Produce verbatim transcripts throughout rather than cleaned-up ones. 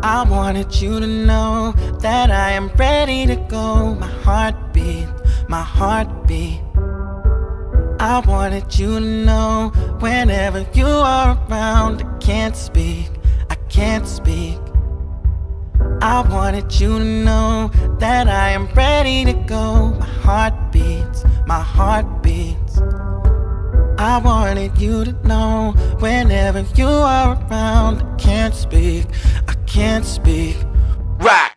I wanted you to know that I am ready to go. My heartbeat, my heartbeat. I wanted you to know whenever you are around, I can't speak, I can't speak. I wanted you to know that I am ready to go. My heart beats, my heart beats. I wanted you to know whenever you are around, I can't speak, I can't speak. Rock!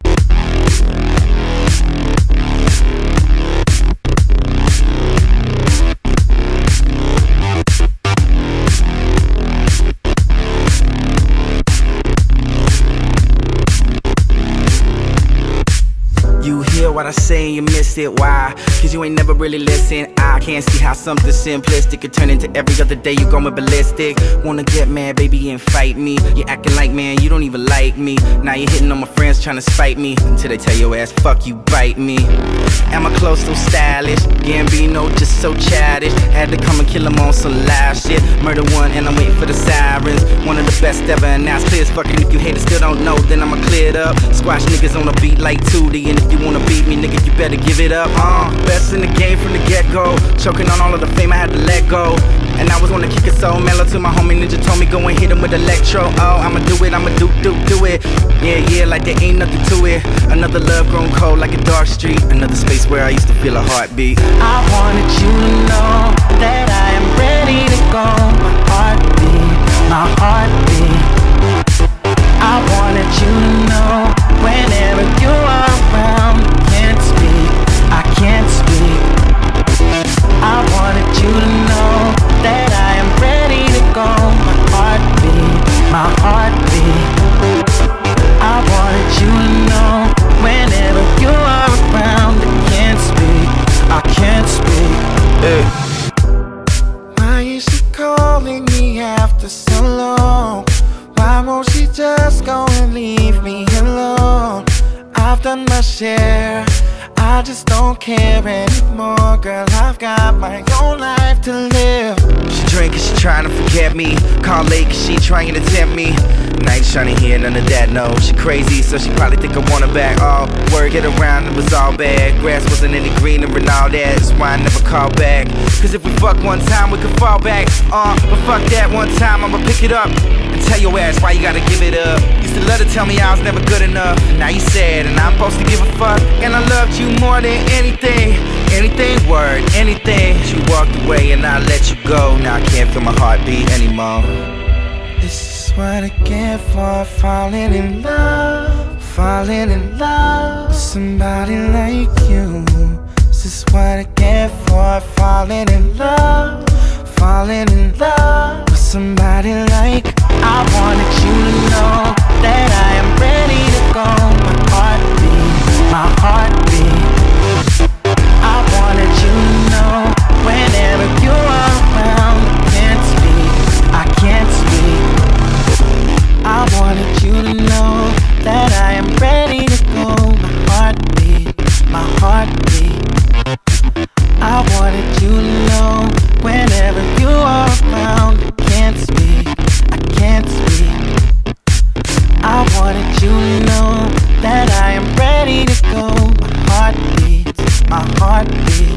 You hear what I say and you missed it, why? Cause you ain't never really listen. I can't see how something simplistic could turn into every other day you going ballistic. Wanna get mad, baby, and fight me. You acting like, man, you don't even like me. Now you hitting on my friends trying to spite me, until they tell your ass, fuck you, bite me. Am I close, so stylish? Gambino just so childish. Had to come and kill him on some live shit. Murder one and I'm waiting for the sirens. One of the best ever, and now it's clear as fucking. If you hate it, still don't know, then I'ma clear it up. Squash niggas on a beat like Tootie, and if you wanna beat me, nigga, you better give it up. Uh, best in the game from the get-go. Choking on all of the fame, I had to let go. And I was gonna kick it so mellow till my homie Ninja told me go and hit him with electro. Oh, I'ma do it, I'ma do, do, do it. Yeah, yeah, like there ain't nothing to it. Another love grown cold like a dark street. Another space where I used to feel a heartbeat. I wanted you to know that I am ready to go. My heartbeat, my heartbeat. I wanted you to know whenever you are around, I can't speak, I can't speak. I wanted you to know that I am ready to go. My heartbeat, my heartbeat. I wanted you to know whenever you are around, I can't speak, I can't speak. Hey. Why is she calling me after so long? Why won't she just go and leave me alone? I've done my share, I just don't care anymore. Girl, I've got my own life to live. She drink cause she trying to forget me. Call late cause she trying to tempt me. Night trying to hear none of that, no. She crazy, so she probably think I want her back. Oh, word get around, it was all bad. Grass wasn't any greener and all that. That's why I never call back. Cause if we fuck one time, we could fall back. Uh, but fuck that one time, I'ma pick it up and tell your ass why you gotta give it up. Used to love to tell me I was never good enough. Now you sad and I'm supposed to give a fuck. And I loved you more than anything. Anything, word, anything. You walked away and I let you go. Now I can't feel my heartbeat anymore. This is what I get for falling in love. Falling in love with somebody like you. This is what I get for falling in love. Falling in love with somebody like. I wanted you to know that I am ready to go. My heartbeat, my heartbeat. I wanted you to know whenever you are around, I can't speak, I can't speak. I wanted you to know that I am ready to go. My heartbeat, my heartbeat. I wanted you to know whenever you are around, I can't speak, I can't speak. I wanted you to know that I am ready to go. My heartbeat, my heartbeat.